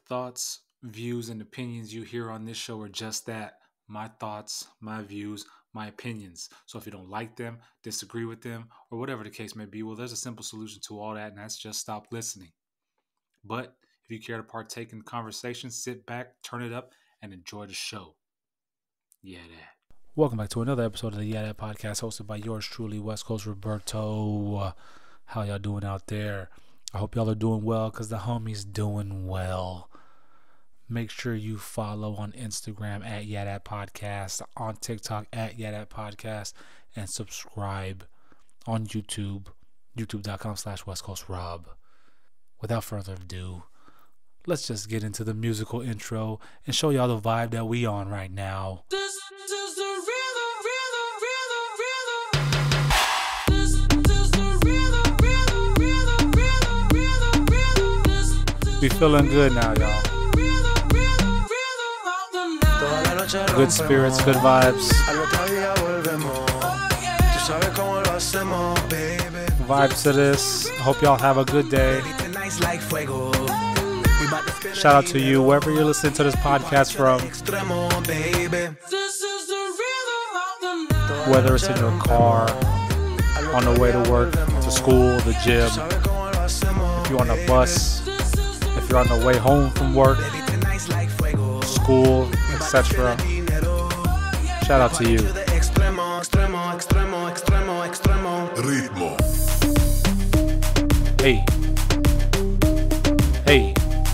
thoughts, views, and opinions you hear on this show are just that. My thoughts, my views, my opinions. So if you don't like them, disagree with them, or whatever the case may be, well, there's a simple solution to all that, and that's just stop listening. But if you care to partake in the conversation, sit back, turn it up, and enjoy the show. YeahDat. Welcome back to another episode of the YeahDat podcast, hosted by yours truly, West Coast Roberto. How y'all doing out there? I hope y'all are doing well, because the homie's doing well. Make sure you follow on Instagram at YeahDat Podcast, on TikTok at YeahDat Podcast, and subscribe on YouTube, youtube.com/West Coast Rob. Without further ado, let's just get into the musical intro and show y'all the vibe that we on right now. This is the rhythm. We feeling good now, y'all. Good spirits, good vibes. Vibes to this. Hope y'all have a good day. Shout out to you, wherever you're listening to this podcast from. Whether it's in your car, on the way to work, to school, the gym, if you're on a bus, if you're on the way home from work, school, etc. Shout out to you. Ritmo. Hey. Hey.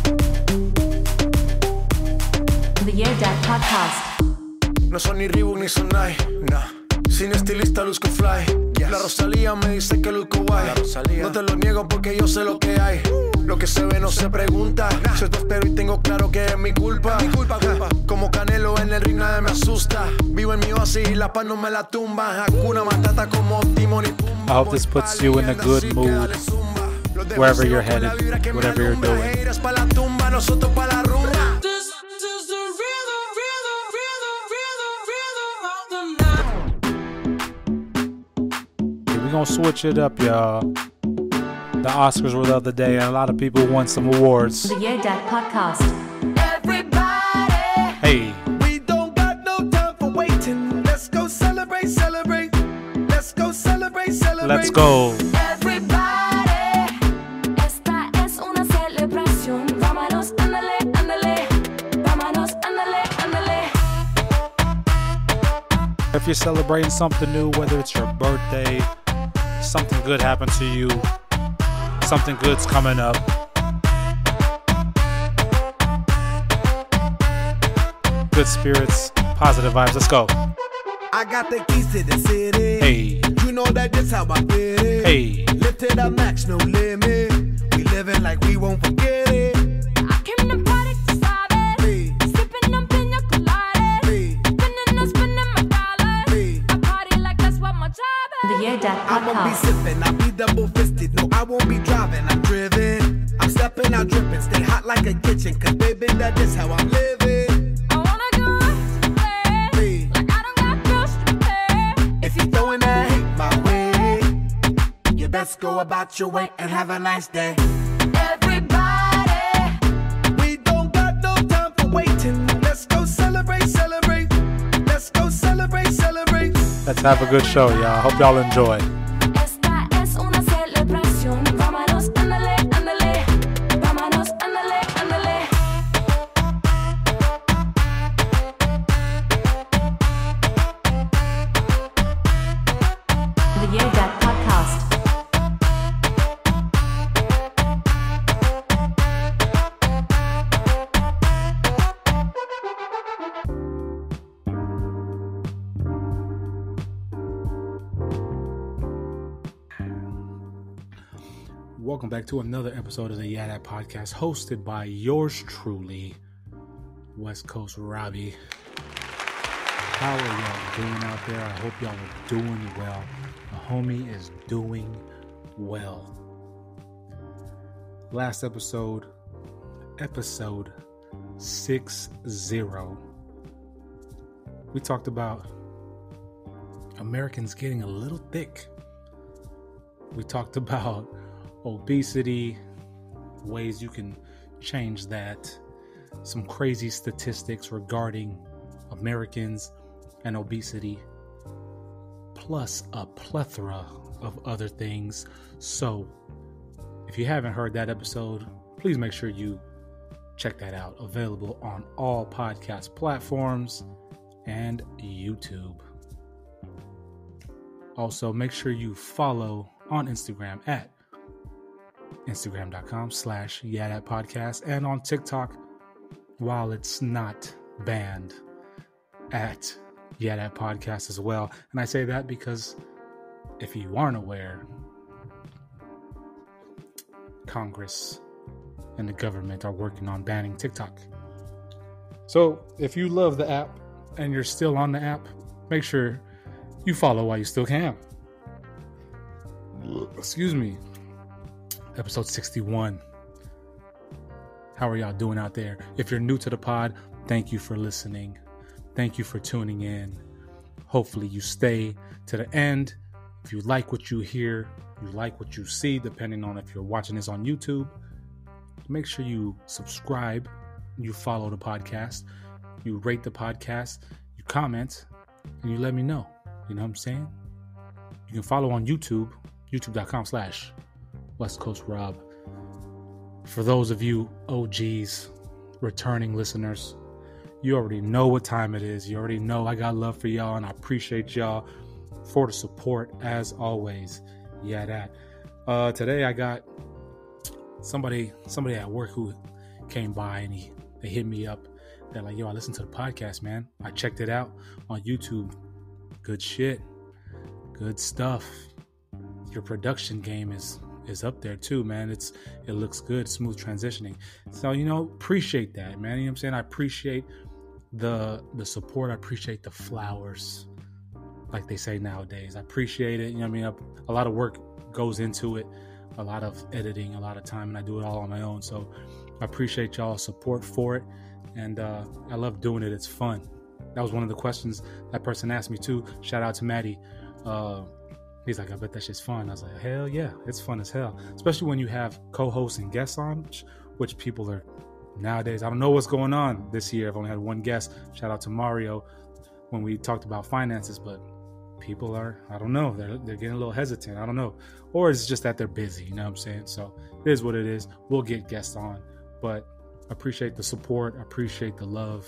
The YeahDat Podcast. No son ni Reebok ni Sonai, nah. Sin estilista luzco fly. La Rosalía me dice que luzco guay. No te lo niego porque yo sé lo que hay. Lo que se ve no se pregunta. Soy tostero y tengo claro que es mi culpa. Como Canelo en el ring nadie me asusta. Vivo en mi oasis y la paz no me la tumba. Hakuna Matata como Timon y Pumba. I hope this puts you in a good mood wherever you're headed, whatever you're doing. We're gonna switch it up, y'all. The Oscars were the other day, and a lot of people won some awards. The YeahDat Podcast. Everybody. Hey. We don't got no time for waiting. Let's go celebrate, celebrate. Let's go celebrate, celebrate. Let's go. Everybody. Esta es una celebración. Vámonos, ándale, ándale. Vámonos, ándale, ándale. If you're celebrating something new, whether it's your birthday, something good happened to you, something good's coming up, good spirits, positive vibes. Let's go. I got the keys to the city. Hey. You know that this how I get it. Hey. Live to the max, no limit. We living like we won't forget it. I came to party to stop it. Hey. Sipping on pina coladas. Hey. Spending my dollars. Hey. I party like that's what my job is. The YeahDat I won't be Podcast. sipping, I'll be double fisted. No, I won't be driving, I'm driven. I'm stepping out dripping, stay hot like a kitchen. Cause baby, that is how I'm living. I wanna go out to play. Hey. Like I don't got bills to pay. If you throwing that hate my way, you best go about your way and have a nice day. Everybody. We don't got no time for waiting. Let's go celebrate, celebrate. Let's go celebrate, celebrate. Let's have a good show, y'all. Hope y'all enjoy. Esta es una celebración. Vámonos, ándale, ándale. Vámonos, ándale, ándale. The YeahDat Podcast. Welcome back to another episode of the YeahDat Podcast, hosted by yours truly, West Coast Robbie. How are y'all doing out there? I hope y'all are doing well. The homie is doing well. Last episode 60, we talked about Americans getting a little thick. We talked about obesity, ways you can change that, some crazy statistics regarding Americans and obesity, plus a plethora of other things. So if you haven't heard that episode, please make sure you check that out. Available on all podcast platforms and YouTube. Also, make sure you follow on Instagram at Instagram.com/YeahDat and on TikTok, while it's not banned, at YeahDat as well. And I say that because if you aren't aware, Congress and the government are working on banning TikTok. So if you love the app and you're still on the app, make sure you follow while you still can. Excuse me. Episode 61. How are y'all doing out there? If you're new to the pod, thank you for listening. Thank you for tuning in. Hopefully you stay to the end. If you like what you hear, you like what you see, depending on if you're watching this on YouTube, make sure you subscribe, you follow the podcast, you rate the podcast, you comment, and you let me know. You know what I'm saying? You can follow on YouTube, youtube.com/West Coast Rob. For those of you OGs, returning listeners, you already know what time it is. You already know I got love for y'all, and I appreciate y'all for the support as always. YeahDat. Today I got somebody at work who came by and they hit me up. They're like, yo, I listened to the podcast, man. I checked it out on YouTube. Good shit. Good stuff. Your production game is up there too, man. It looks good, smooth transitioning. So, appreciate that, man. You know what I'm saying? I appreciate the support. I appreciate the flowers, like they say nowadays. I appreciate it. You know what I mean? A lot of work goes into it, a lot of editing, a lot of time, and I do it all on my own. So I appreciate y'all's support for it, and I love doing it. It's fun. That was one of the questions that person asked me too. Shout out to Maddie. He's like, I bet that shit's fun. I was like, hell yeah, it's fun as hell. Especially when you have co-hosts and guests on, which people are nowadays. I don't know what's going on this year. I've only had one guest. Shout out to Mario when we talked about finances, but people are, I don't know, they're getting a little hesitant. I don't know. Or it's just that they're busy, you know what I'm saying? So it is what it is. We'll get guests on, but appreciate the support. Appreciate the love.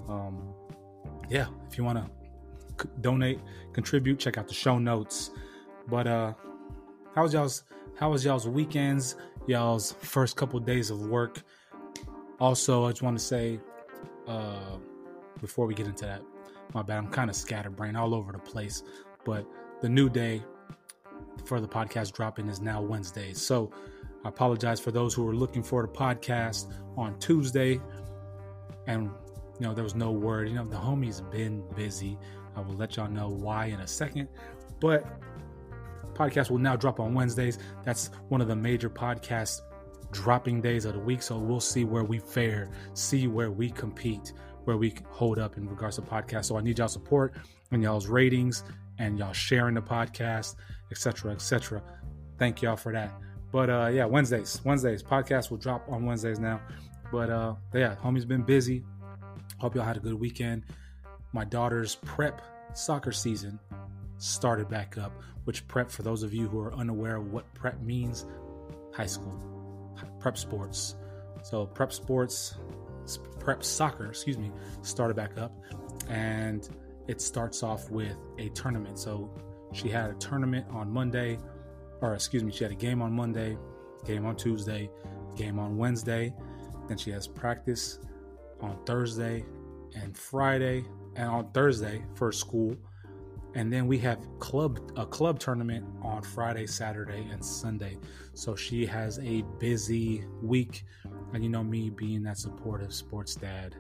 If you want to donate, contribute, check out the show notes. But how was y'all's weekends? Y'all's first couple days of work? Also, I just want to say, before we get into that, my bad, I'm kind of scatterbrained all over the place. But the new day for the podcast dropping is now Wednesdays. So I apologize for those who were looking for the podcast on Tuesday. And, there was no word. The homie's been busy. I will let y'all know why in a second. But podcast will now drop on Wednesdays. That's one of the major podcast dropping days of the week. So we'll see where we fare, see where we compete, where we hold up in regards to podcasts. So I need y'all support and y'all's ratings and y'all sharing the podcast, etc., etc. Thank y'all for that. But Wednesdays podcast will drop on Wednesdays now. But homie's been busy. Hope y'all had a good weekend. My daughter's prep soccer season started back up, which prep, for those of you who are unaware of what prep means, high school, prep sports. So prep soccer, started back up, and it starts off with a tournament. So she had a tournament on Monday, she had a game on Monday, game on Tuesday, game on Wednesday. Then she has practice on Thursday and Friday, and on Thursday for school. And then we have a club tournament on Friday, Saturday, and Sunday. So she has a busy week. And me being that supportive sports dad,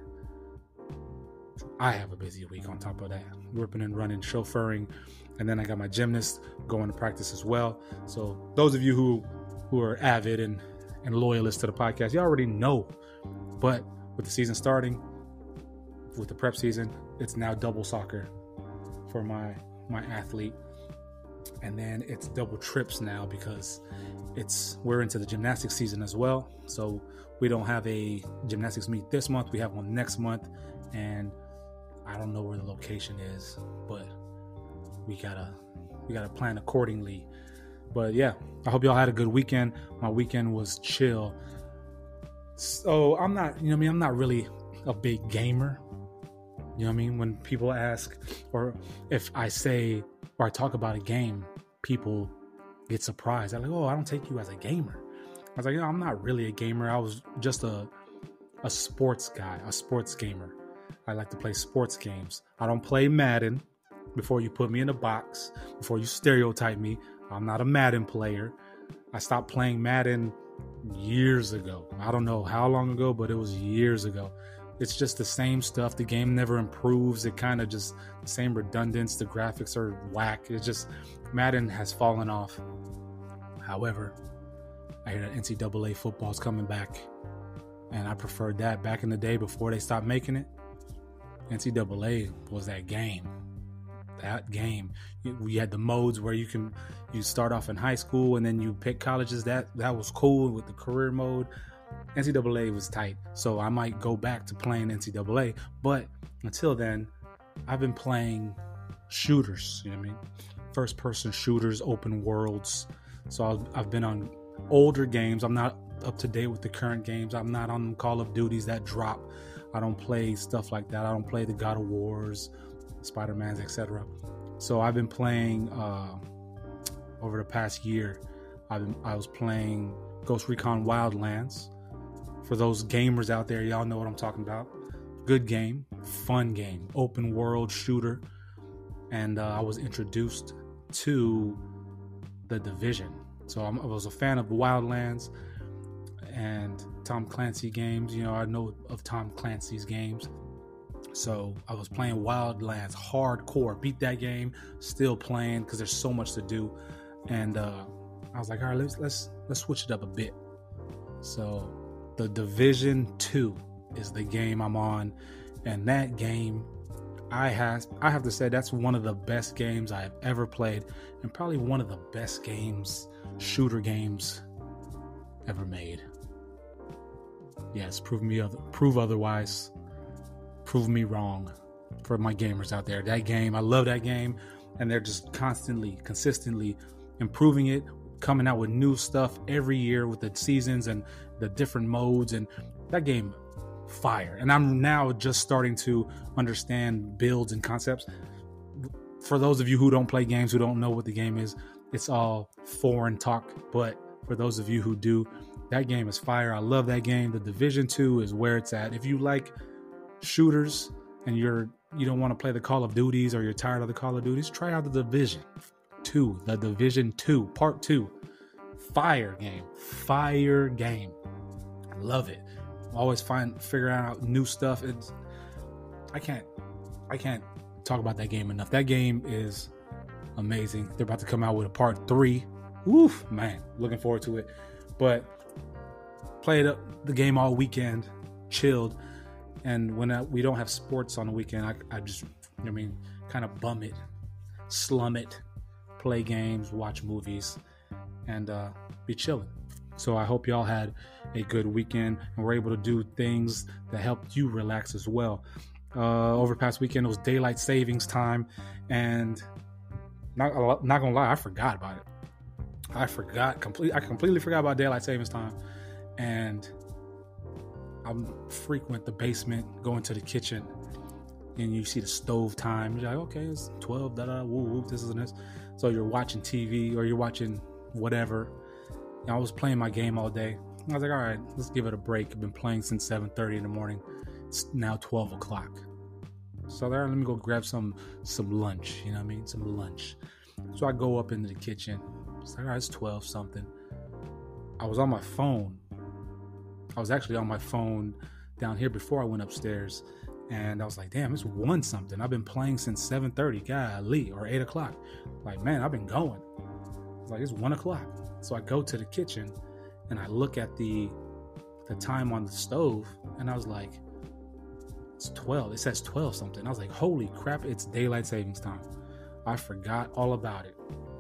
I have a busy week on top of that. Ripping and running, chauffeuring. And then I got my gymnast going to practice as well. So those of you who are avid and loyalists to the podcast, you already know. But with the season starting, with the prep season, it's now double soccer for my athlete. and then it's double trips now because we're into the gymnastics season as well. So we don't have a gymnastics meet this month. We have one next month, and I don't know where the location is, but we gotta plan accordingly. But yeah, I hope y'all had a good weekend. My weekend was chill. So I'm not, I'm not really a big gamer. You know what I mean? When people ask, or if I say, or I talk about a game, people get surprised. They're like, oh, I don't take you as a gamer. I was like, I'm not really a gamer. I was just a sports guy, a sports gamer. I like to play sports games. I don't play Madden. Before you put me in a box, before you stereotype me, I'm not a Madden player. I stopped playing Madden years ago. I don't know how long ago, but it was years ago. It's just the same stuff. The game never improves. It kind of just the same redundance. The graphics are whack. It's just Madden has fallen off. However, I hear that NCAA football is coming back, and I preferred that back in the day before they stopped making it. NCAA was that game. That game. We had the modes where you start off in high school and then you pick colleges. That was cool with the career mode. NCAA was tight, so I might go back to playing NCAA. But until then, I've been playing shooters. You know what I mean? First person shooters, open worlds. So I've been on older games. I'm not up to date with the current games. I'm not on Call of Duties that drop. I don't play stuff like that. I don't play the God of Wars, Spider-Mans, etc. So I've been playing over the past year. I was playing Ghost Recon Wildlands. For those gamers out there, y'all know what I'm talking about. Good game, fun game, open world shooter. And I was introduced to The Division. So I was a fan of Wildlands and Tom Clancy games. I know of Tom Clancy's games. So I was playing Wildlands hardcore, beat that game, still playing because there's so much to do. And I was like, all right, let's switch it up a bit. So The Division 2 is the game I'm on, and that game, I have to say that's one of the best games I have ever played, and probably one of the best shooter games ever made. Yes, prove otherwise. Prove me wrong for my gamers out there. That game, I love that game, and they're just consistently improving it, coming out with new stuff every year with the seasons and the different modes, and that game, fire. And I'm now just starting to understand builds and concepts. For those of you who don't play games, who don't know what the game is, it's all foreign talk, but for those of you who do, that game is fire. I love that game. The Division 2 is where it's at. If you like shooters and you don't want to play the Call of Duties, or you're tired of the Call of Duties, try out the Division 2. The Division 2 Part 2. Fire game. Love it. Always figuring out new stuff. I can't talk about that game enough. That game is amazing. They're about to come out with a Part 3. Woof, man, looking forward to it. But played the game all weekend, chilled. And when we don't have sports on the weekend, I just, kind of bum it, slum it, play games, watch movies, and be chilling. So I hope y'all had a good weekend and were able to do things that helped you relax as well. Over the past weekend, it was daylight savings time, and not gonna lie, I forgot about it. I completely forgot about daylight savings time, and I'm frequent the basement, going to the kitchen, and you see the stove time. You're like, okay, it's 12, woo, this is this. So you're watching TV or you're watching whatever. And I was playing my game all day. I was like, all right, let's give it a break. I've been playing since 7:30 in the morning. It's now 12 o'clock. So there, let me go grab some lunch. Some lunch. So I go up into the kitchen. It's like, all right, it's 12 something. I was on my phone. I was actually on my phone down here before I went upstairs, and I was like, damn, it's 1 something. I've been playing since 7:30, golly, or 8 o'clock. Like, man, I've been going. It's like, it's 1 o'clock. So I go to the kitchen and I look at the time on the stove, and I was like, it's 12. It says 12 something. I was like, holy crap, it's daylight savings time. I forgot all about it.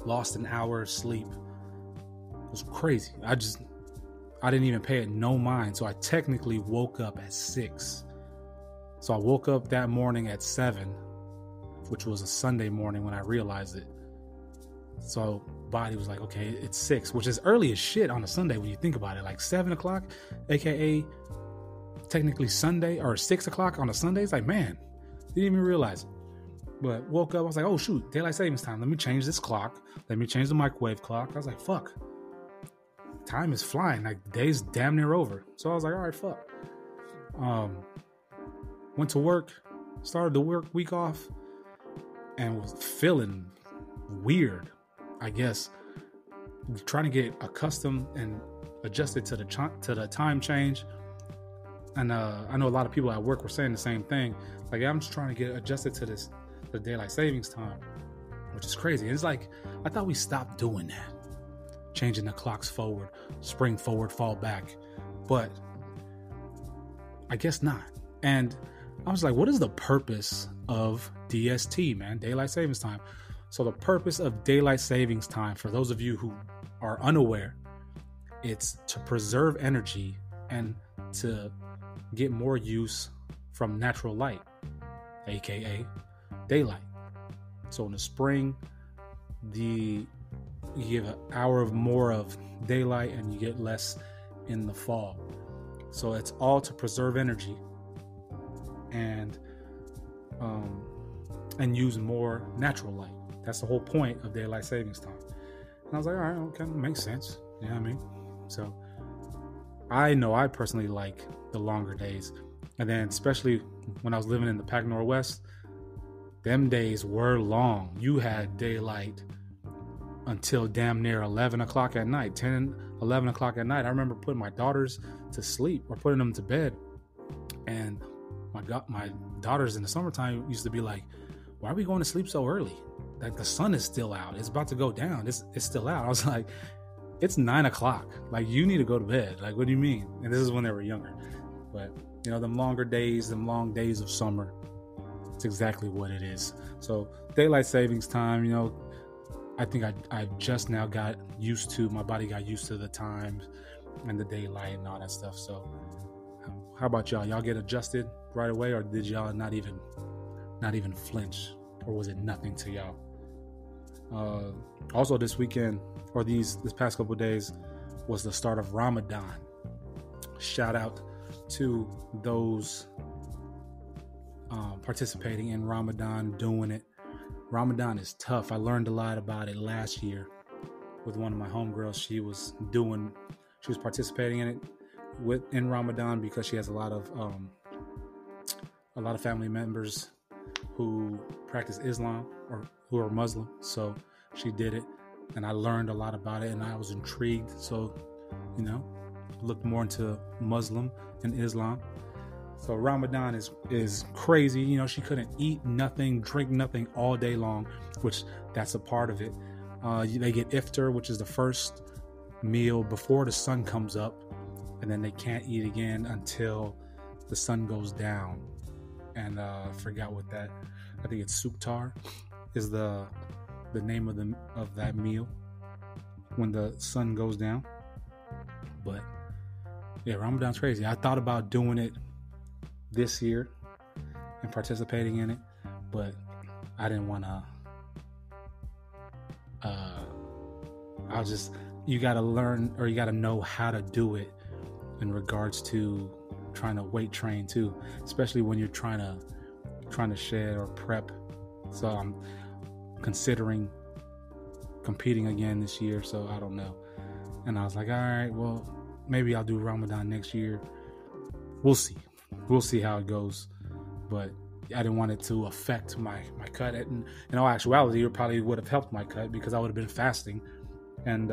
lost an hour of sleep. It was crazy. I didn't even pay it no mind. So I technically woke up at 6. So I woke up that morning at 7, which was a Sunday morning when I realized it. So body was like, okay, it's 6, which is early as shit on a Sunday when you think about it. Like 7 o'clock, aka technically Sunday, or 6 o'clock on a Sunday. It's like, man, didn't even realize it. But woke up, I was like, oh shoot, daylight savings time. Let me change this clock. Let me change the microwave clock. I was like, fuck. Time is flying. Like the day's damn near over. So I was like, all right, fuck. Went to work, started the work week off, and was feeling weird, I guess. Trying to get accustomed and adjusted to the time change. And I know a lot of people at work were saying the same thing. Like, I'm just trying to get adjusted to the daylight savings time, which is crazy. And it's like, I thought we stopped doing that. Changing the clocks forward, spring forward, fall back. But I guess not. And I was like, what is the purpose of DST, man? Daylight savings time. So the purpose of daylight savings time, for those of you who are unaware, it's to preserve energy and to get more use from natural light, aka daylight. So in the spring, you give an hour of more of daylight and you get less in the fall. So it's all to preserve energy and use more natural light. That's the whole point of daylight savings time. And I was like, all right, okay, makes sense. You know what I mean? So I know I personally like the longer days. And then especially when I was living in the Pac Northwest, them days were long. You had daylight until damn near 11 o'clock at night, 10, 11 o'clock at night. I remember putting my daughters to sleep or putting them to bed. And my daughters in the summertime used to be like, why are we going to sleep so early? Like, the sun is still out. It's about to go down. It's still out. I was like, it's 9 o'clock. Like, you need to go to bed. Like, what do you mean? And this is when they were younger. But, you know, them longer days, them long days of summer, it's exactly what it is. So daylight savings time, you know, I think I just now got used to, my body got used to the times and the daylight and all that stuff. So how about y'all? Y'all get adjusted right away, or did y'all not even flinch, or was it nothing to y'all? Also this weekend, or this past couple of days, was the start of Ramadan. Shout out to those participating in Ramadan, doing it. Ramadan is tough. I learned a lot about it last year with one of my homegirls. She was participating in it in Ramadan because she has a lot of family members who practice Islam or who are Muslim. So she did it, and I learned a lot about it, and I was intrigued. So, you know, looked more into Muslim and Islam. So Ramadan is crazy. You know, she couldn't eat nothing, drink nothing all day long, which that's a part of it. They get iftar, which is the first meal before the sun comes up, and then they can't eat again until the sun goes down. And I forgot what that. I think it's suktar is the name of that meal when the sun goes down. But yeah, Ramadan's crazy. I thought about doing it this year and participating in it, but I didn't want to. You got to learn, or you got to know how to do it in regards to trying to weight train too, especially when you're trying to shed or prep. So I'm considering competing again this year, so I don't know. And I was like, all right, well, maybe I'll do Ramadan next year. We'll see how it goes. But I didn't want it to affect my cut. And in all actuality, it probably would have helped my cut because I would have been fasting. And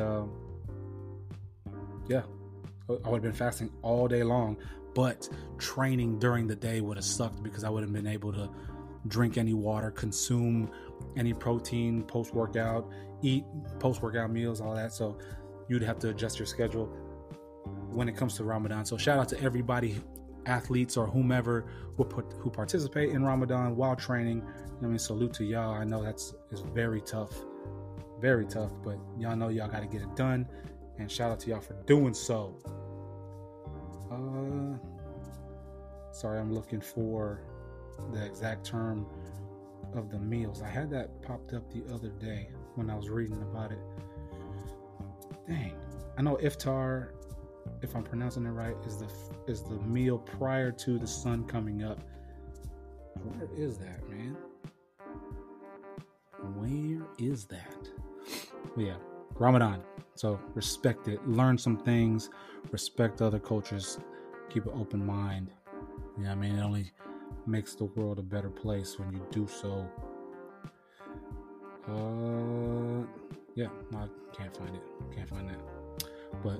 yeah, I would have been fasting all day long. But training during the day would have sucked because I wouldn't have been able to drink any water, consume any protein post-workout, eat post-workout meals, all that. So you'd have to adjust your schedule when it comes to Ramadan. So shout out to everybody, athletes or whomever who participate in Ramadan while training. I mean, salute to y'all. I know it's very tough. Very tough, but y'all know y'all got to get it done. And shout out to y'all for doing so. Sorry, I'm looking for the exact term of the meals. I had that popped up the other day when I was reading about it. Dang. I know iftar, if I'm pronouncing it right, is the meal prior to the sun coming up. Where is that, man? Where is that? Well, yeah, Ramadan. So respect it. Learn some things. Respect other cultures. Keep an open mind. You know what I mean? It only makes the world a better place when you do so. Yeah, no, I can't find it. Can't find that. But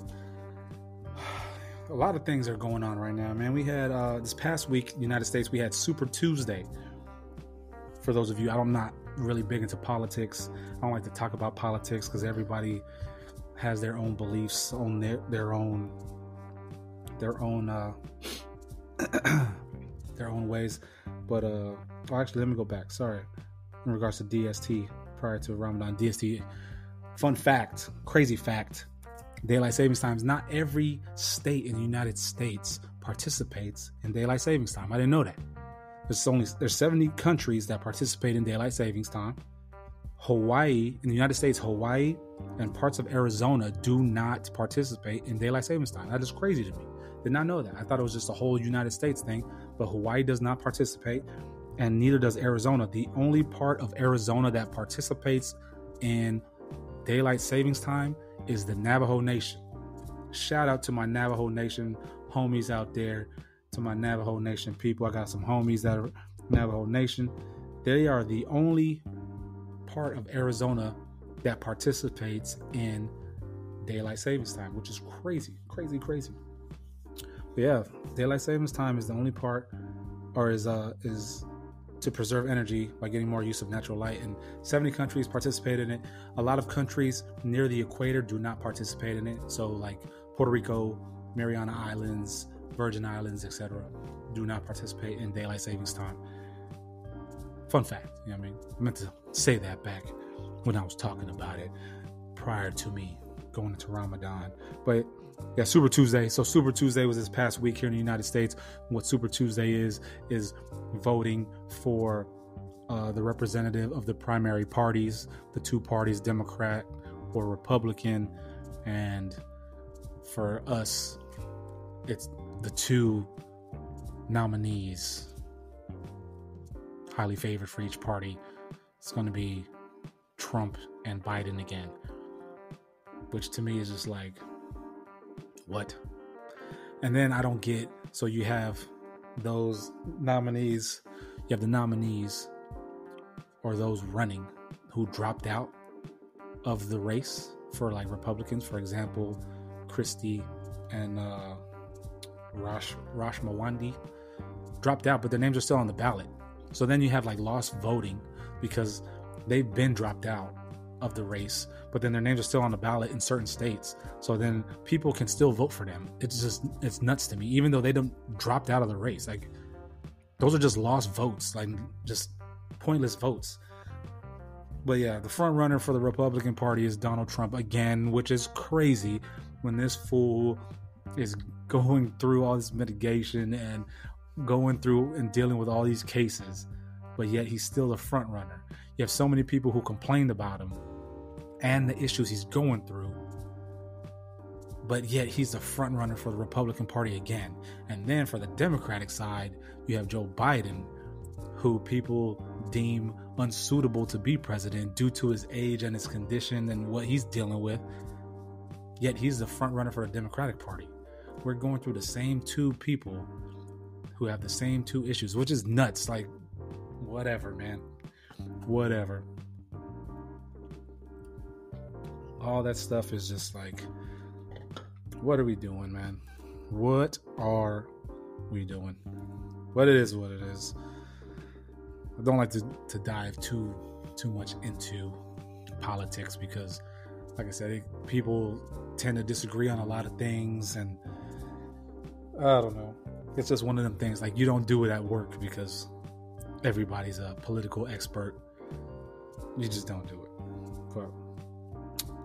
a lot of things are going on right now, man. We had this past week, United States, we had Super Tuesday. For those of you, I'm not really big into politics. I don't like to talk about politics because everybody has their own beliefs on their own their own ways. But actually, let me go back. Sorry, in regards to DST prior to Ramadan, DST. Fun fact, crazy fact. Daylight savings times. Not every state in the United States participates in daylight savings time. I didn't know that. There's 70 countries that participate in daylight savings time. Hawaii, in the United States, Hawaii and parts of Arizona do not participate in daylight savings time. That is crazy to me. Did not know that. I thought it was just a whole United States thing, but Hawaii does not participate, and neither does Arizona. The only part of Arizona that participates in daylight savings time is the Navajo Nation. Shout out to my Navajo Nation homies out there, to my Navajo Nation people. I got some homies that are Navajo Nation. They are the only part of Arizona that participates in daylight savings time, which is crazy. But yeah, daylight savings time is the only part, or is to preserve energy by getting more use of natural light. And 70 countries participate in it. A lot of countries near the equator do not participate in it. So like Puerto Rico, Mariana Islands, Virgin Islands, etc., do not participate in daylight savings time. Fun fact, you know what I mean? I meant to say that back when I was talking about it prior to me going into Ramadan. But yeah, Super Tuesday. So Super Tuesday was this past week here in the United States. What Super Tuesday is voting for the representative of the primary parties, the two parties, Democrat or Republican. And for us, it's the two nominees, highly favored for each party. It's going to be Trump and Biden again, which to me is just like, what? And then I don't get, so you have those nominees, you have the nominees or those running who dropped out of the race for like Republicans, for example, Christie and Rashmawandi dropped out, but their names are still on the ballot. So then you have like lost voting because they've been dropped out of the race, but then their names are still on the ballot in certain states. So then people can still vote for them. It's nuts to me, even though they don't dropped out of the race. Like those are just lost votes, like just pointless votes. But yeah, the front runner for the Republican Party is Donald Trump again, which is crazy when this fool is going through all this mitigation and going through and dealing with all these cases, but yet he's still the front runner. You have so many people who complained about him and the issues he's going through, but yet he's the front runner for the Republican Party again. And then for the Democratic side, you have Joe Biden, who people deem unsuitable to be president due to his age and his condition and what he's dealing with, yet he's the front runner for the Democratic Party. We're going through the same two people who have the same two issues, which is nuts. Like, whatever, man. Whatever. All that stuff is just like, what are we doing, man? What are we doing? But it is what it is. I don't like to dive too much into politics because, like I said, people tend to disagree on a lot of things, and I don't know. It's just one of them things. Like, you don't do it at work because everybody's a political expert. You just don't do it. But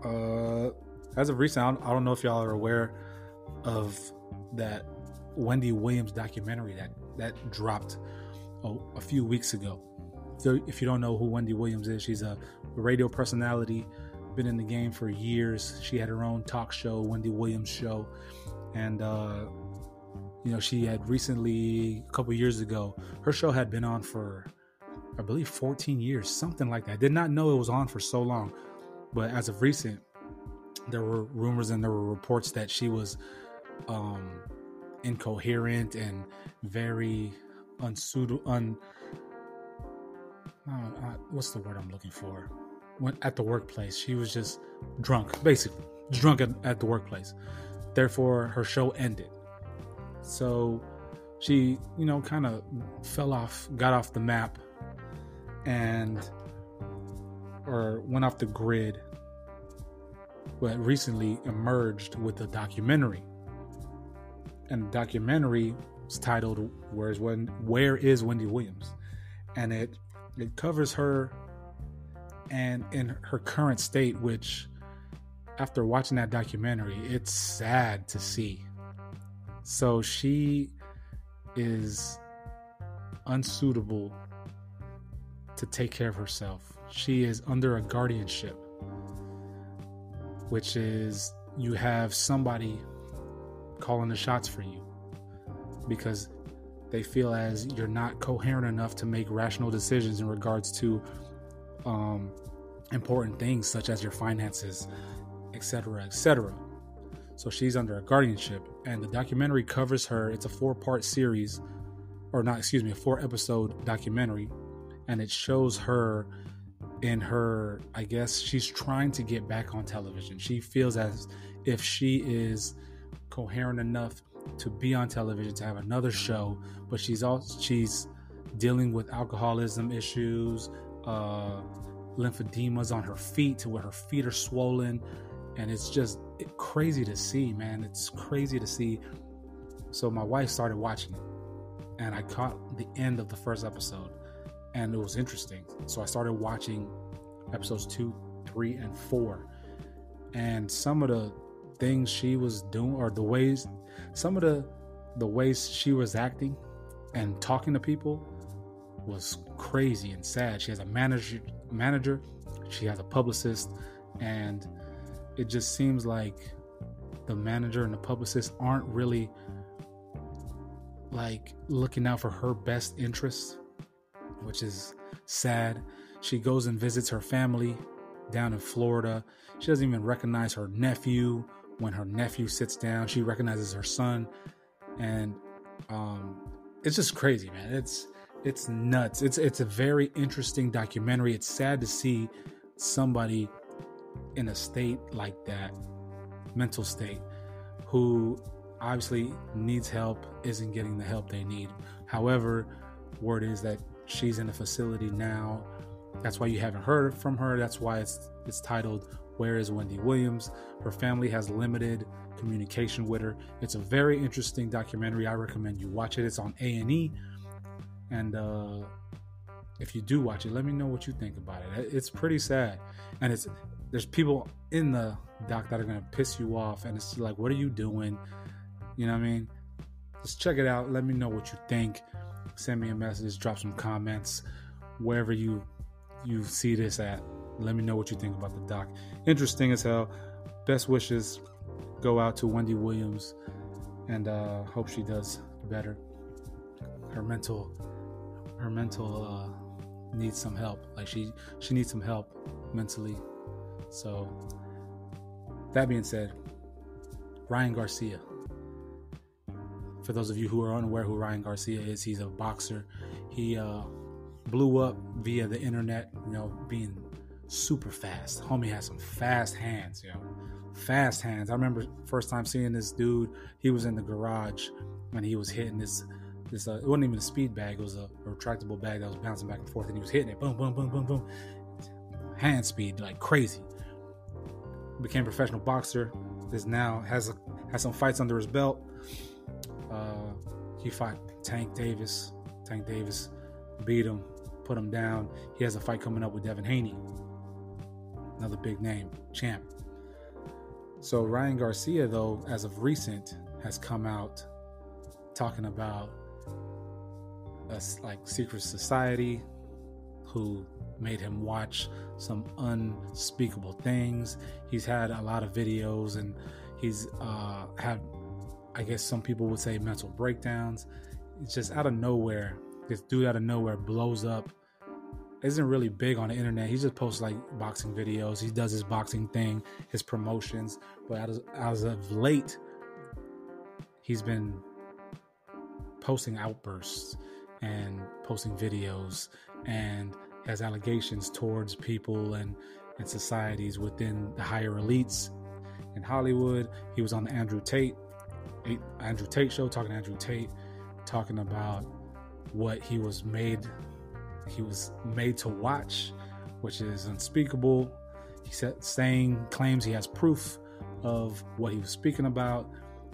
As of recent, I don't know if y'all are aware of that Wendy Williams documentary that dropped a few weeks ago. So if you don't know who Wendy Williams is, she's a radio personality, been in the game for years. She had her own talk show, Wendy Williams Show, and she had recently, a couple years ago, her show had been on for, I believe, 14 years, something like that. I did not know it was on for so long, but as of recent, there were rumors and there were reports that she was incoherent and very unsuitable. What's the word I'm looking for? When at the workplace, she was just drunk, basically drunk at the workplace. Therefore, her show ended. So she, kind of got off the map, or went off the grid. But recently emerged with a documentary, and the documentary is titled "Where is Wendy Williams," and it covers her and in her current state, which, after watching that documentary, it's sad to see. So she is unsuitable to take care of herself. She is under a guardianship, which is you have somebody calling the shots for you because they feel as you're not coherent enough to make rational decisions in regards to important things such as your finances, etc., etc. So she's under a guardianship, and the documentary covers her. It's a 4-episode documentary, and it shows her in her, I guess she's trying to get back on television. She feels as if she is coherent enough to be on television, to have another show, but she's dealing with alcoholism issues, lymphedemas on her feet, to where her feet are swollen, and it's just crazy to see, man. It's crazy to see. So my wife started watching it, and I caught the end of the first episode, and it was interesting. So I started watching episodes 2, 3, and 4, and some of the things she was doing, or some of the ways she was acting and talking to people, was crazy and sad. She has a manager, she has a publicist, and it just seems like the manager and the publicist aren't really like looking out for her best interests, which is sad. She goes and visits her family down in Florida. She doesn't even recognize her nephew. When her nephew sits down, she recognizes her son, and it's just crazy, man. It's nuts. It's a very interesting documentary. It's sad to see somebody in a state like that, mental state, who obviously needs help, isn't getting the help they need. However, word is that she's in a facility now. That's why you haven't heard from her. That's why it's titled "Where is Wendy Williams?" Her family has limited communication with her. It's a very interesting documentary. I recommend you watch it. It's on A&E, and if you do watch it, let me know what you think about it. It's pretty sad, and there's people in the doc that are gonna piss you off, and it's like, what are you doing? You know what I mean? Just check it out. Let me know what you think. Send me a message. Drop some comments wherever you see this at. Let me know what you think about the doc. Interesting as hell. Best wishes go out to Wendy Williams, and hope she does better. Her mental needs some help. Like she needs some help mentally. So that being said, Ryan Garcia. For those of you who are unaware who Ryan Garcia is, he's a boxer. He blew up via the internet, being super fast. Homie has some fast hands, fast hands. I remember first time seeing this dude. He was in the garage and he was hitting this it wasn't even a speed bag, it was a retractable bag that was bouncing back and forth, and he was hitting it, boom, boom, boom, boom, boom, hand speed like crazy. Became a professional boxer. Is now has some fights under his belt. He fought Tank Davis, beat him, put him down. He has a fight coming up with Devin Haney, another big name champ. So Ryan Garcia, though, as of recent, has come out talking about a secret society who made him watch some unspeakable things. He's had a lot of videos, and he's had, I guess some people would say, mental breakdowns. It's just out of nowhere. This dude out of nowhere blows up. Isn't really big on the internet. He just posts like boxing videos. He does his boxing thing, his promotions. But as of late, he's been posting outbursts and posting videos, and has allegations towards people and societies within the higher elites in Hollywood. He was on the Andrew Tate show, talking to Andrew Tate, talking about what he was made to watch, which is unspeakable. He claims he has proof of what he was speaking about.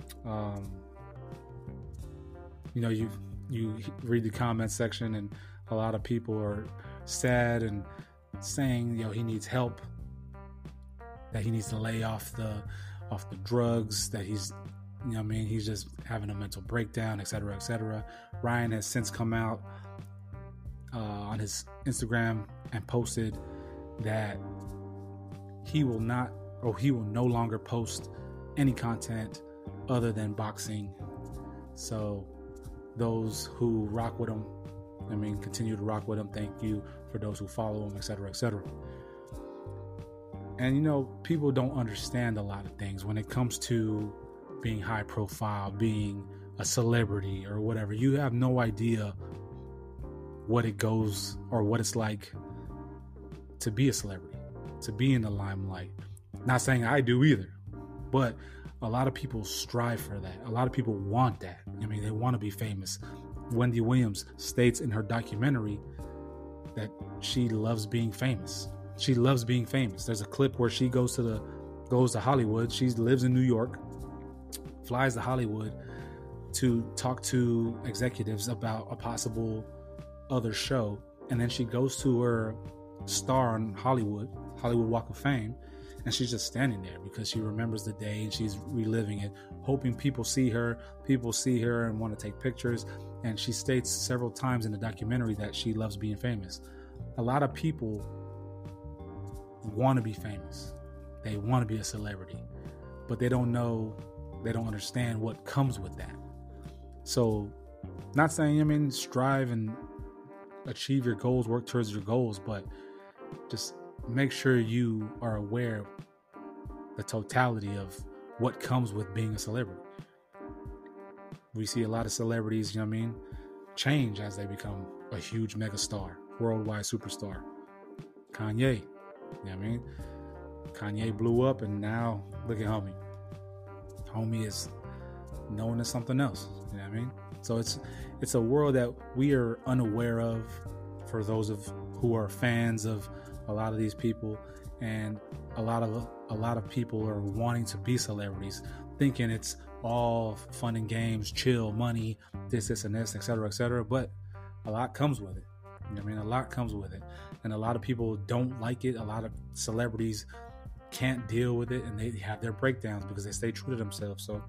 You read the comment section, and a lot of people are sad and saying, he needs help, that he needs to lay off the drugs, that he's just having a mental breakdown, etc., etc. Ryan has since come out on his Instagram and posted that he will no longer post any content other than boxing. So those who rock with him, continue to rock with him. Thank you for those who follow him, etc., etc. And people don't understand a lot of things when it comes to being high profile, being a celebrity or whatever. You have no idea what it goes or what it's like to be a celebrity, to be in the limelight. Not saying I do either, but a lot of people strive for that. A lot of people want that. They want to be famous. Wendy Williams states in her documentary that she loves being famous. She loves being famous. There's a clip where she goes to Hollywood. She lives in New York, flies to Hollywood to talk to executives about a possible other show, and then she goes to her star on Hollywood Walk of Fame, and she's just standing there because she remembers the day and she's reliving it, hoping people see her and want to take pictures. And she states several times in the documentary that she loves being famous. A lot of people want to be famous. They want to be a celebrity, but they don't understand what comes with that. So, not saying, strive and achieve your goals, work towards your goals, but just make sure you are aware of the totality of what comes with being a celebrity. We see a lot of celebrities, change as they become a huge megastar, worldwide superstar. Kanye, Kanye blew up, and now look at homie. Homie is known as something else. So it's a world that we are unaware of for those who are fans of a lot of these people, and a lot of people are wanting to be celebrities, thinking it's all fun and games, chill, money, this and this, etc., etc. But a lot comes with it. A lot comes with it, and a lot of people don't like it. A lot of celebrities can't deal with it, and they have their breakdowns because they stay true to themselves. So,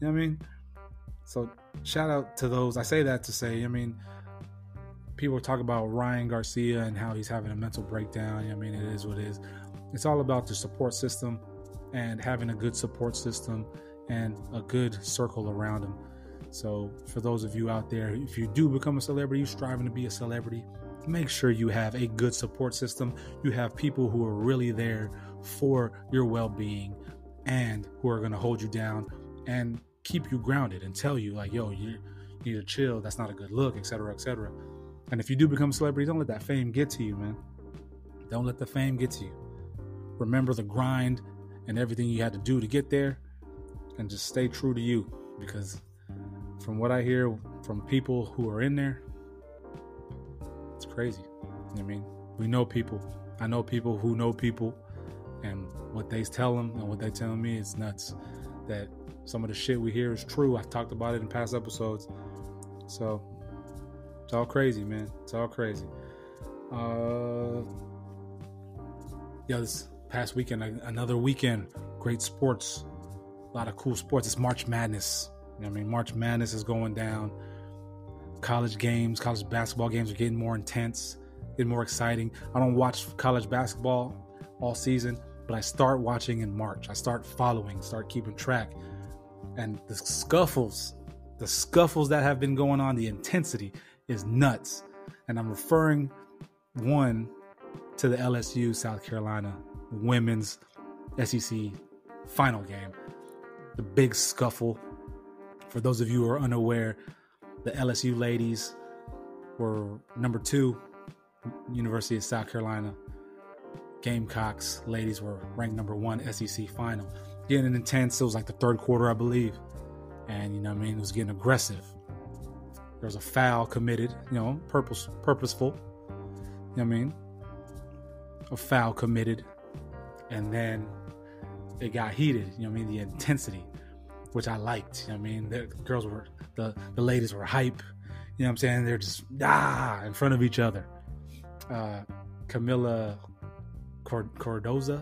So shout out to those. I say that to say, people talk about Ryan Garcia and how he's having a mental breakdown. It is what it is. It's all about the support system and having a good support system and a good circle around him. So for those of you out there, if you do become a celebrity, you're striving to be a celebrity, make sure you have a good support system. You have people who are really there for your well-being and who are going to hold you down and keep you grounded and tell you you need to chill. That's not a good look, etc., etc. And if you do become a celebrity, don't let that fame get to you, man. Don't let the fame get to you. Remember the grind and everything you had to do to get there, and just stay true to you, because from what I hear from people who are in there, it's crazy. We know people. I know people who know people, and what they tell them and what they tell me is nuts. That some of the shit we hear is true. I talked about it in past episodes. So it's all crazy, man. It's all crazy. This past weekend, another weekend great sports, a lot of cool sports. It's March Madness. You know what I mean? March Madness is going down. College games, college basketball games are getting more intense, getting more exciting. I don't watch college basketball all season, but I start watching in March. I start following, start keeping track. And the scuffles that have been going on, the intensity is nuts. And I'm referring, one, to the LSU South Carolina women's SEC final game. The big scuffle. For those of you who are unaware, the LSU ladies were number 2, University of South Carolina. Gamecocks ladies were ranked number 1, SEC final. Getting intense. It was like the third quarter, I believe. And, you know what I mean? It was getting aggressive. There was a foul committed, purposeful. You know what I mean? A foul committed. And then it got heated. You know what I mean? The intensity, which I liked. You know what I mean? The girls were, the ladies were hype. You know what I'm saying? They're just, in front of each other. Camila Cordoza,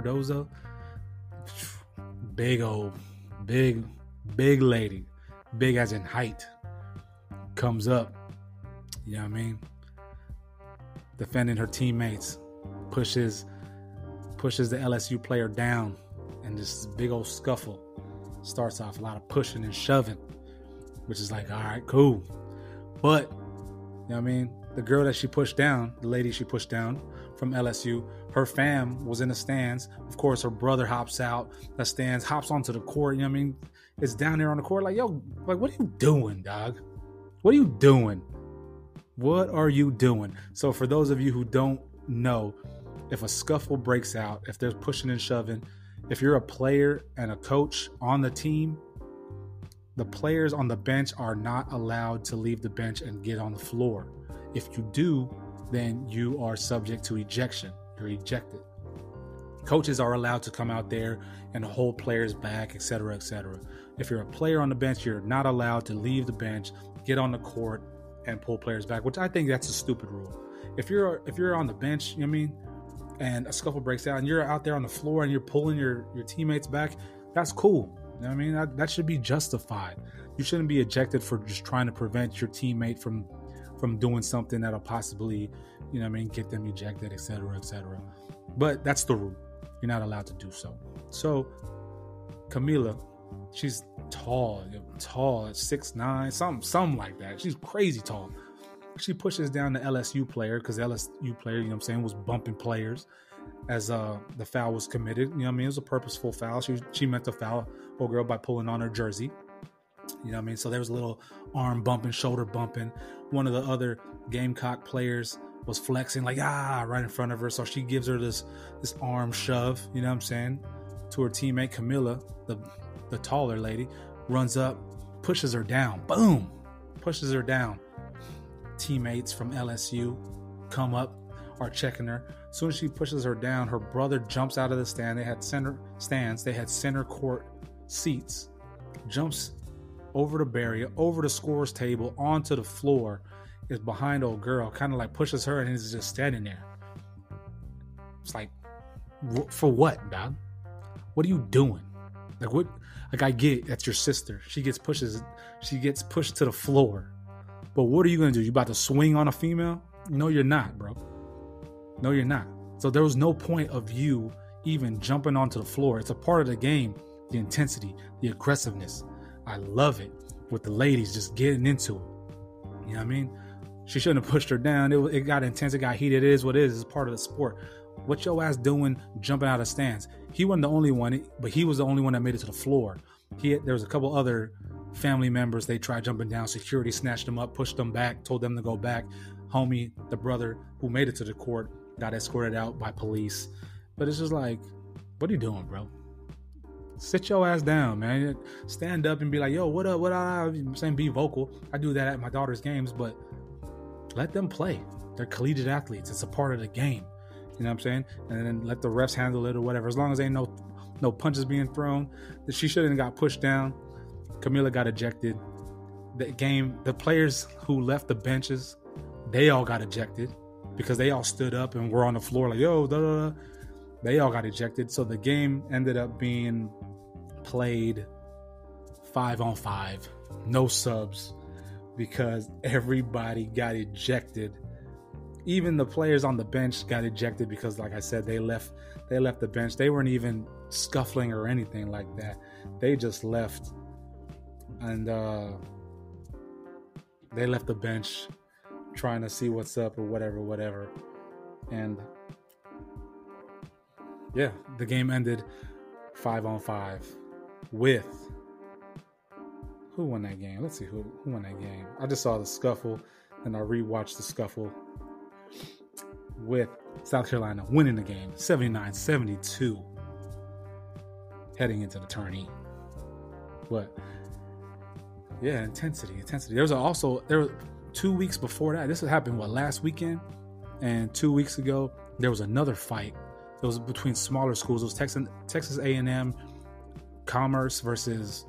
big lady, big as in height, comes up, you know what I mean, defending her teammates, pushes the LSU player down, and this big old scuffle starts off. A lot of pushing and shoving, which is like, all right, cool. But, you know what I mean, the girl that she pushed down, the lady she pushed down from LSU, her fam was in the stands. Of course, her brother hops out the stands, hops onto the court. You know what I mean? It's down there on the court like, yo, like, what are you doing, dog? What are you doing? What are you doing? So for those of you who don't know, if a scuffle breaks out, if there's pushing and shoving, if you're a player and a coach on the team, the players on the bench are not allowed to leave the bench and get on the floor. If you do, then you are subject to ejection. You're ejected. Coaches are allowed to come out there and hold players back, etc., etc. If you're a player on the bench, you're not allowed to leave the bench, get on the court, and pull players back, which I think that's a stupid rule. If you're on the bench, you know what I mean, and a scuffle breaks out and you're out there on the floor and you're pulling your teammates back, that's cool. You know what I mean? That should be justified. You shouldn't be ejected for just trying to prevent your teammate from doing something that'll possibly, you know what I mean, get them ejected, etc., etc. But that's the rule. You're not allowed to do so. So Camila, she's tall, at 6'9", something like that. She's crazy tall. She pushes down the LSU player, because the LSU player, you know what I'm saying, was bumping players as the foul was committed. You know what I mean? It was a purposeful foul. She meant to foul old girl by pulling on her jersey. You know what I mean? So there was a little arm bumping, shoulder bumping. One of the other Gamecock players was flexing like, right in front of her. So she gives her this arm shove, you know what I'm saying, to her teammate. Camila, the taller lady, runs up, pushes her down. Boom! Pushes her down. Teammates from LSU come up, are checking her. As soon as she pushes her down, her brother jumps out of the stand. They had center court seats. Jumps over the barrier, over the scorer's table, onto the floor, is behind old girl, kind of like pushes her and is just standing there. It's like, for what, dog? What are you doing? Like, what? Like, I get that's your sister. She gets pushed to the floor. But what are you going to do? You about to swing on a female? No, you're not, bro. No, you're not. So there was no point of you even jumping onto the floor. It's a part of the game. The intensity, the aggressiveness. I love it with the ladies just getting into it. You know what I mean? She shouldn't have pushed her down. It got intense. It got heated. It is what it is. It's part of the sport. What your ass doing jumping out of stands? He wasn't the only one, but he was the only one that made it to the floor. There was a couple other family members. They tried jumping down. Security snatched them up, pushed them back, told them to go back. Homie, the brother who made it to the court, got escorted out by police. But it's just like, what are you doing, bro? Sit your ass down, man. Stand up and be like, yo, what up, what up? I'm saying be vocal. I do that at my daughter's games, but let them play. They're collegiate athletes. It's a part of the game. You know what I'm saying? And then let the refs handle it or whatever. As long as ain't no punches being thrown. She shouldn't have got pushed down. Camila got ejected. The players who left the benches, they all got ejected because they all stood up and were on the floor like, yo, da, da, da. They all got ejected. So the game ended up being played 5-on-5, no subs, because everybody got ejected. Even the players on the bench got ejected because, like I said, they left the bench. They weren't even scuffling or anything like that. They just left, and they left the bench trying to see what's up or whatever. And yeah, the game ended 5-on-5 with, who won that game? Let's see who won that game. I just saw the scuffle, and I rewatched the scuffle, with South Carolina winning the game 79-72 heading into the tourney. But yeah, intensity. There were 2 weeks before that. This happened last weekend, and 2 weeks ago there was another fight. It was between smaller schools. It was Texas A&M Commerce versus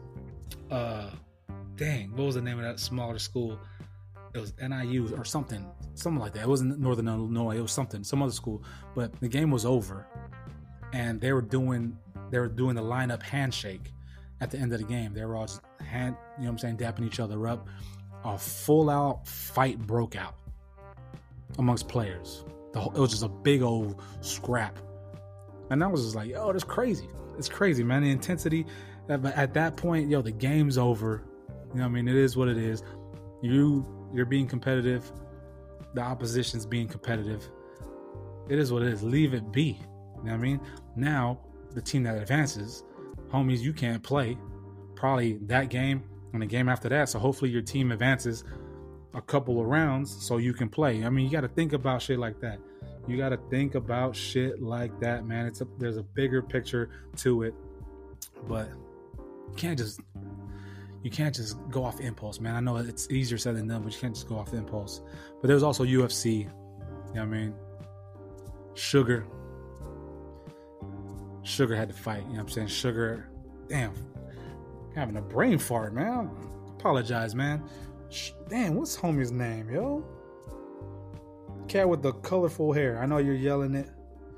what was the name of that smaller school? It was NIU or something like that. It wasn't Northern Illinois. It was some other school. But the game was over, and they were doing the lineup handshake at the end of the game. They were all just dapping each other up. A full out fight broke out amongst players. It was just a big old scrap, and I was just like, "Yo, that's crazy! It's crazy, man." The intensity. But at that point, the game's over. It is what it is. You're being competitive. The opposition's being competitive. It is what it is. Leave it be. You know what I mean? Now, the team that advances, homies, you can't play. Probably that game and the game after that. So hopefully your team advances a couple of rounds so you can play. You got to think about shit like that. You got to think about shit like that, man. There's a bigger picture to it. But you can't just go off impulse, man. I know it's easier said than done, but you can't just go off impulse. But there's also UFC. You know what I mean? Sugar had to fight. You know what I'm saying? Sugar, damn, having a brain fart, man. Apologize, man. Damn, what's homie's name, yo? Cat with the colorful hair. I know you're yelling it.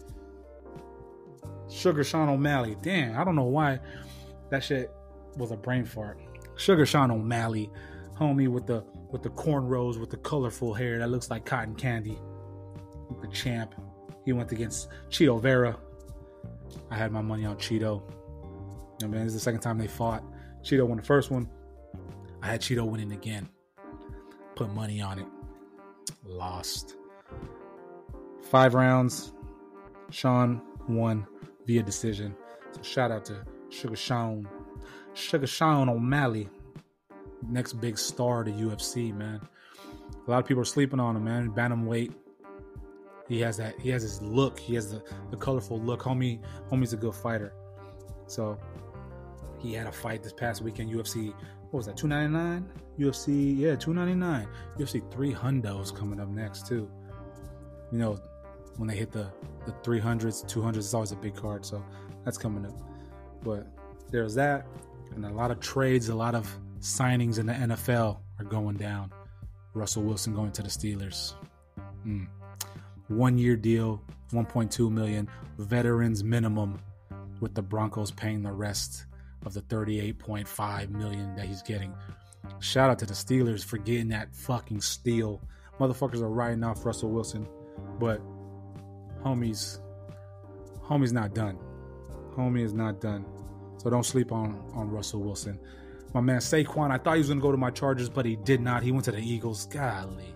Sugar Sean O'Malley. Damn, I don't know why that shit was a brain fart. Sugar Sean O'Malley, homie with the cornrows, with the colorful hair that looks like cotton candy. The champ. He went against Cheeto Vera. I had my money on Cheeto. This is the second time they fought. Cheeto won the first one. I had Cheeto winning again. Put money on it. Lost. 5 rounds. Sean won via decision. So shout out to Sugar Sean O'Malley, next big star to UFC, man. A lot of people are sleeping on him, man. Bantamweight. He has his look. He has the colorful look. Homie's a good fighter. So he had a fight this past weekend. UFC, what was that? 299. UFC, 299. UFC 300's coming up next too. When they hit the 300s, 200s, it's always a big card. So that's coming up. But there's that. And a lot of trades, a lot of signings in the NFL are going down. Russell Wilson going to the Steelers. 1-year deal, $1.2 million, veterans minimum, with the Broncos paying the rest of the $38.5 million that he's getting. Shout out to the Steelers for getting that fucking steal. Motherfuckers are writing off Russell Wilson, but homie's not done. Homie is not done. So don't sleep on Russell Wilson. My man Saquon, I thought he was going to go to my Chargers, but he did not. He went to the Eagles. Golly.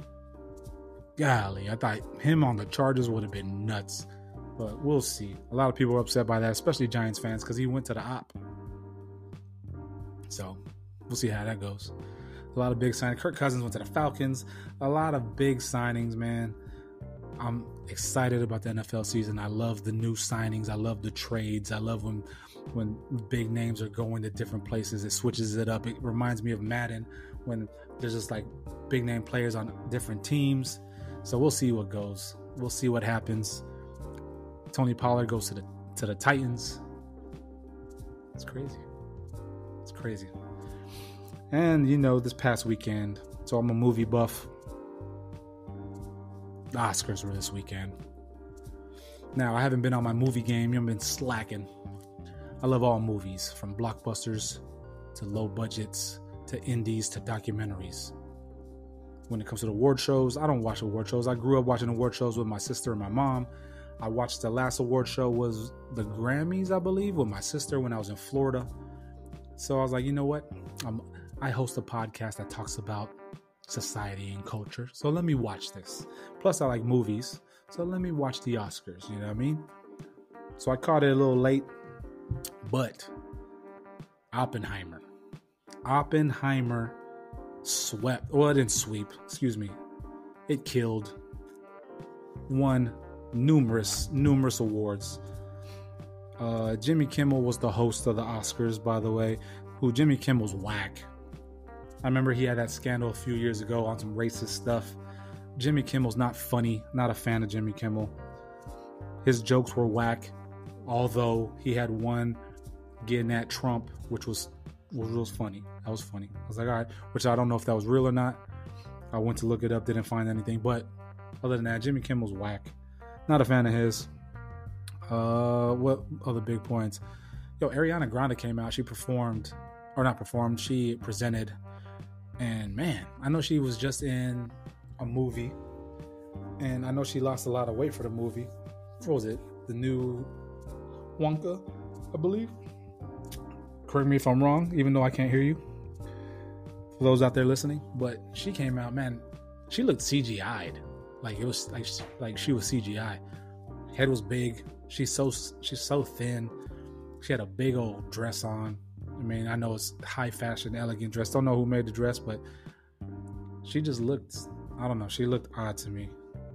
I thought him on the Chargers would have been nuts. But we'll see. A lot of people are upset by that, especially Giants fans, because he went to the op. So we'll see how that goes. A lot of big signings. Kirk Cousins went to the Falcons. A lot of big signings, man. I'm excited about the NFL season. I love the new signings. I love the trades. I love when big names are going to different places. It switches it up. It reminds me of Madden when there's just like big name players on different teams. So we'll see what goes. We'll see what happens. Tony Pollard goes to the Titans. It's crazy. And this past weekend, so I'm a movie buff. The Oscars were this weekend. Now, I haven't been on my movie game. I've been slacking. I love all movies, from blockbusters to low budgets to indies to documentaries. When it comes to the award shows, I don't watch award shows. I grew up watching award shows with my sister and my mom. I watched the last award show was the Grammys, I believe, with my sister when I was in Florida. So I was like, you know what? I host a podcast that talks about society and culture. So let me watch this. Plus, I like movies. So let me watch the Oscars. You know what I mean? So I caught it a little late. But Oppenheimer swept. Well, it didn't sweep. Excuse me. It killed. Won numerous awards. Jimmy Kimmel was the host of the Oscars, by the way. Jimmy Kimmel's whack. I remember he had that scandal a few years ago on some racist stuff. Jimmy Kimmel's not funny. Not a fan of Jimmy Kimmel. His jokes were whack. Although he had one getting at Trump, which was funny. That was funny. I was like, all right. Which I don't know if that was real or not. I went to look it up, didn't find anything. But other than that, Jimmy Kimmel's whack. Not a fan of his. What other big points? Ariana Grande came out. She performed, or not performed. She presented, and man, I know she was just in a movie, and I know she lost a lot of weight for the movie. What was it? The new Wonka, I believe. Correct me if I'm wrong, even though I can't hear you. For those out there listening, but she came out, man. She looked CGI'd. Like it was like she was CGI. Head was big. She's so thin. She had a big old dress on. I mean, I know it's high fashion, elegant dress. Don't know who made the dress, but she just looked, I don't know. She looked odd to me.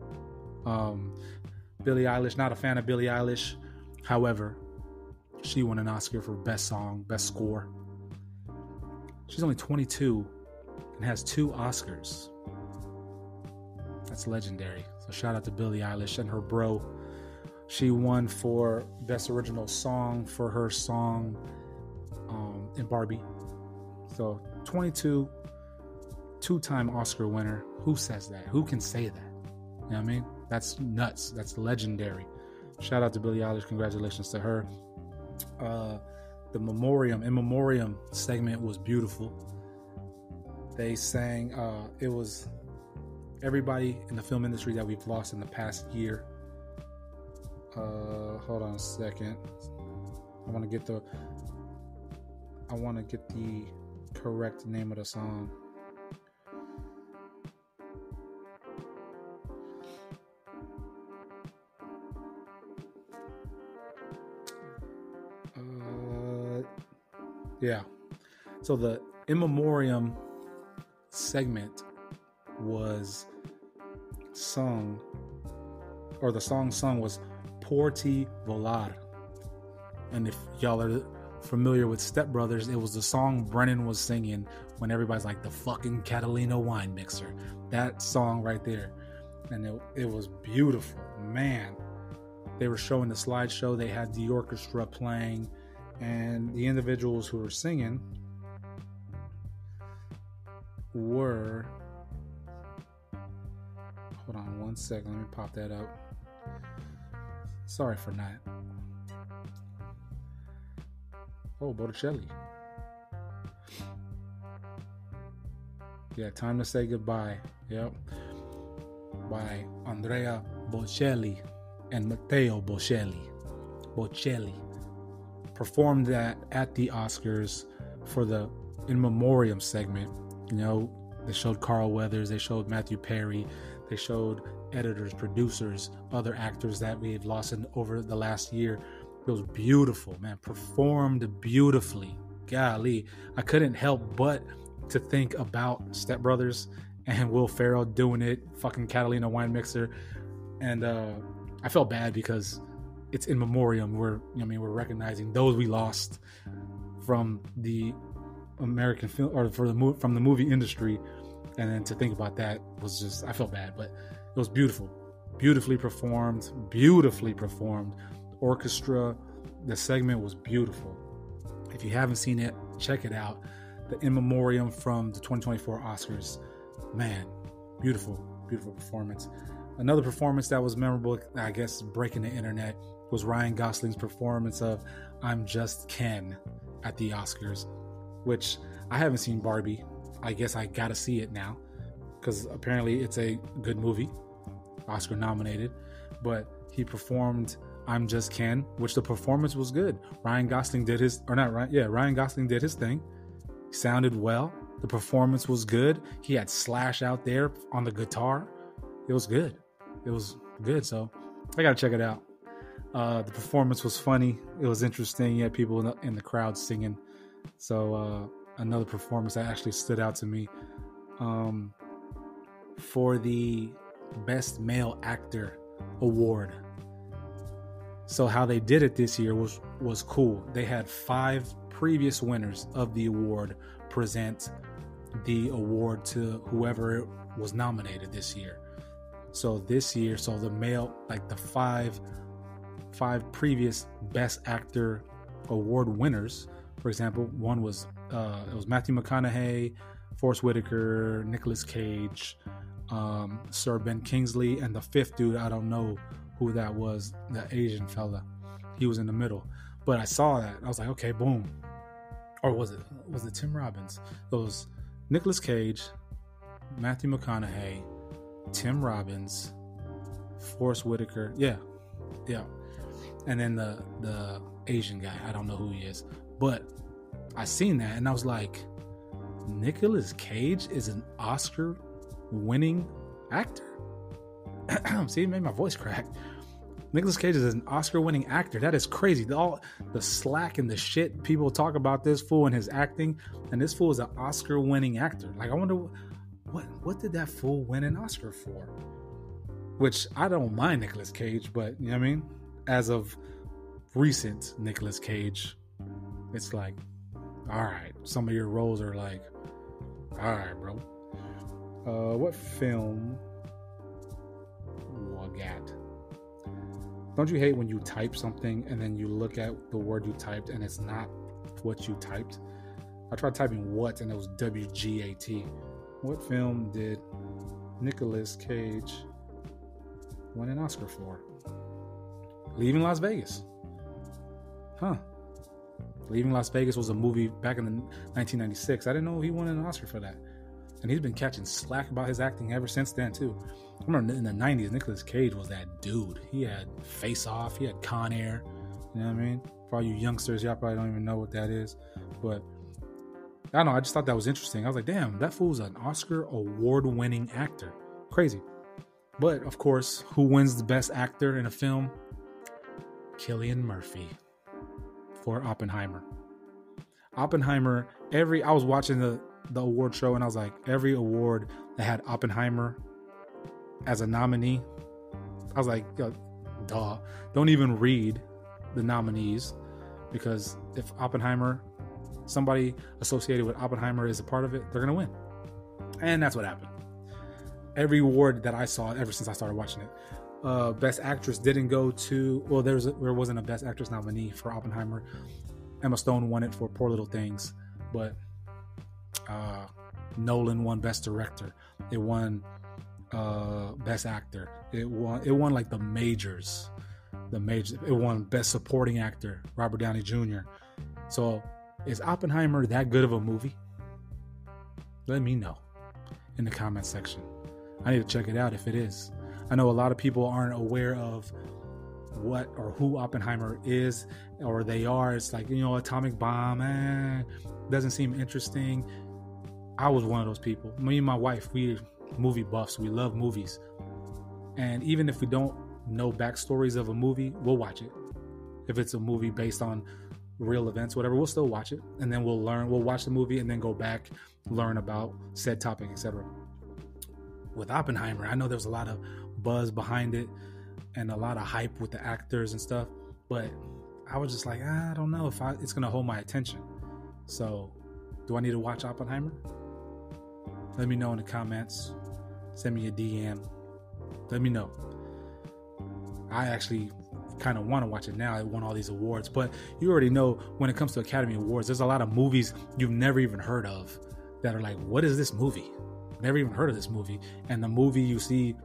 Billie Eilish, not a fan of Billie Eilish. However, she won an Oscar for Best Song, Best Score. She's only 22 and has 2 Oscars. That's legendary. So shout out to Billie Eilish and her bro. She won for Best Original Song for her song in Barbie. So 22, 2-time Oscar winner. Who says that? Who can say that? You know what I mean? That's nuts. That's legendary. Shout out to Billie Eilish. Congratulations to her. The in memoriam segment was beautiful. They sang, it was everybody in the film industry that we've lost in the past year. Hold on a second. I want to get the correct name of the song. Yeah. So the in memoriam segment was sung, or the song sung was Por Ti Volar. And if y'all are familiar with Step Brothers, it was the song Brennan was singing when everybody's like, the fucking Catalina wine mixer. That song right there. And it was beautiful. Man. They were showing the slideshow. They had the orchestra playing. And the individuals who were singing were... Hold on one second. Let me pop that up. Sorry for that. Oh, Botticelli. Yeah, Time to Say Goodbye. Yep. By Andrea Bocelli and Matteo Bocelli. Performed that at the Oscars for the in memoriam segment. You know, they showed Carl Weathers, they showed Matthew Perry, they showed editors, producers, other actors that we had lost over the last year. It was beautiful, man. Performed beautifully. Golly, I couldn't help but to think about Step Brothers and Will Ferrell doing it, fucking Catalina wine mixer, and I felt bad because it's in memoriam. We're recognizing those we lost from the American film or from the movie industry, and then to think about that was just, I felt bad, but it was beautiful, beautifully performed. Orchestra, the segment was beautiful. If you haven't seen it, check it out. The in memoriam from the 2024 Oscars, man, beautiful performance. Another performance that was memorable, I guess, breaking the internet, was Ryan Gosling's performance of I'm Just Ken at the Oscars, which I haven't seen Barbie. I guess I gotta see it now because apparently it's a good movie, Oscar nominated. But he performed I'm Just Ken, which the performance was good. Ryan Gosling did his, or not Ryan, yeah, Ryan Gosling did his thing. He sounded well. The performance was good. He had Slash out there on the guitar. It was good. It was good. So I gotta check it out. The performance was funny. It was interesting. You had people in the crowd singing. So another performance that actually stood out to me. For the Best Male Actor award. So how they did it this year was cool. They had 5 previous winners of the award present the award to whoever was nominated this year. So this year, so the male, like the five previous Best Actor award winners. For example, one was it was Matthew McConaughey, Forrest Whitaker, Nicolas Cage, Sir Ben Kingsley, and the 5th dude, I don't know who that was, the Asian fella. He was in the middle. But I saw that. I was like, okay, boom. Or was it Tim Robbins? It was Nicolas Cage, Matthew McConaughey, Tim Robbins, Forrest Whitaker. Yeah. And then the Asian guy. I don't know who he is. But I seen that and I was like, Nicolas Cage is an Oscar-winning actor? See, it made my voice crack. Nicolas Cage is an Oscar-winning actor. That is crazy. All the slack and the shit people talk about this fool and his acting, and this fool is an Oscar-winning actor. Like, I wonder what did that fool win an Oscar for? Which I don't mind Nicolas Cage, but you know what I mean? As of recent Nicolas Cage, it's like, all right, some of your roles are like, all right, bro. What film? YeahDat. Don't you hate when you type something and then you look at the word you typed and it's not what you typed? I tried typing what and it was WGAT. What film did Nicolas Cage win an Oscar for? Leaving Las Vegas. Huh. Leaving Las Vegas was a movie back in the 1996. I didn't know he won an Oscar for that. And he's been catching slack about his acting ever since then, too. I remember in the 90s, Nicolas Cage was that dude. He had Face Off. He had Con Air. You know what I mean? For all you youngsters, y'all probably don't even know what that is. But, I don't know. I just thought that was interesting. I was like, damn, that fool's an Oscar award-winning actor. Crazy. But, of course, who wins the best actor in a film? Cillian Murphy for Oppenheimer. Oppenheimer, I was watching the award show and I was like, every award that had Oppenheimer as a nominee, I was like, duh, don't even read the nominees, because if Oppenheimer, somebody associated with Oppenheimer is a part of it, they're gonna win. And that's what happened. Every award that I saw ever since I started watching it, Best Actress didn't go to, well, there wasn't a Best Actress nominee for Oppenheimer. Emma Stone won it for Poor Little Things, but Nolan won Best Director. It won Best Actor. It won like the majors. It won Best Supporting Actor, Robert Downey Jr. So is Oppenheimer that good of a movie? Let me know in the comment section. I need to check it out if it is. I know a lot of people aren't aware of what or who Oppenheimer is, or they are. It's like, atomic bomb, doesn't seem interesting. I was one of those people. Me and my wife, we movie buffs. We love movies. And even if we don't know backstories of a movie, we'll watch it. If it's a movie based on real events, whatever, we'll still watch it. And then we'll watch the movie and then go back, learn about said topic, etc. With Oppenheimer, I know there was a lot of buzz behind it and a lot of hype with the actors and stuff, but I was just like, I don't know if it's going to hold my attention. So, do I need to watch Oppenheimer? Let me know in the comments. Send me a DM. Let me know. I actually kind of want to watch it now. It won all these awards, but you already know when it comes to Academy Awards, there's a lot of movies you've never even heard of that are like, what is this movie? Never even heard of this movie. And the movie you see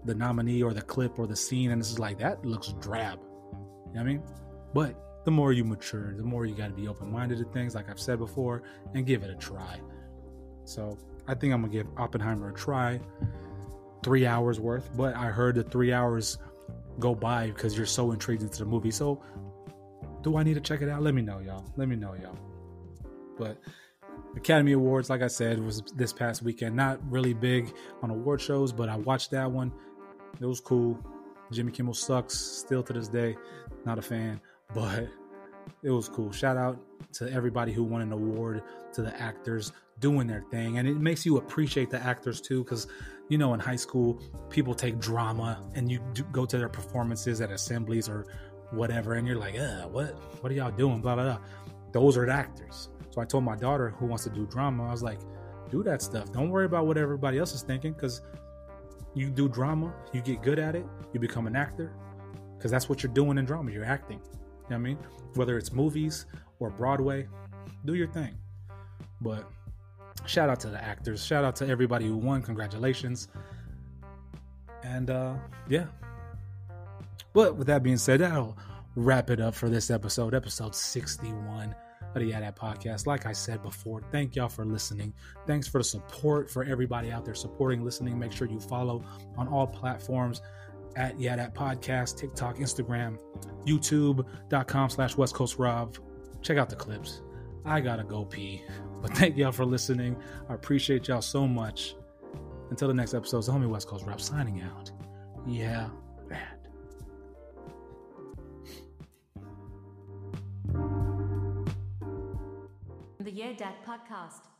the nominee or the clip or the scene, and it's just like, that looks drab. You know what I mean? But the more you mature, the more you got to be open-minded to things, like I've said before, and give it a try. So I think I'm going to give Oppenheimer a try. 3 hours worth, but I heard the 3 hours go by because you're so intrigued into the movie. So do I need to check it out? Let me know, y'all. But Academy Awards, like I said, was this past weekend. Not really big on award shows, but I watched that one. It was cool. Jimmy Kimmel sucks still to this day. Not a fan, but it was cool. Shout out to everybody who won an award, to the actors doing their thing. And it makes you appreciate the actors too, because, you know, in high school, people take drama and you go to their performances at assemblies or whatever, and you're like, what are y'all doing? Blah, blah, blah. Those are the actors. So I told my daughter, who wants to do drama, I was like, do that stuff. Don't worry about what everybody else is thinking, because you do drama, you get good at it, you become an actor, because that's what you're doing in drama. You're acting. You know what I mean? Whether it's movies or Broadway, do your thing. But shout out to the actors. Shout out to everybody who won. Congratulations. And yeah. But with that being said, that'll wrap it up for this episode 61 of the YeahDat podcast. Like I said before, thank y'all for listening. Thanks for the support, for everybody out there supporting, listening. Make sure you follow on all platforms at YeahDat podcast, TikTok, Instagram, youtube.com/West Coast Rob. Check out the clips. I gotta go pee. But thank y'all for listening. I appreciate y'all so much. Until the next episode, it's the homie West Coast Rob signing out. Yeah, that. The YeahDat podcast.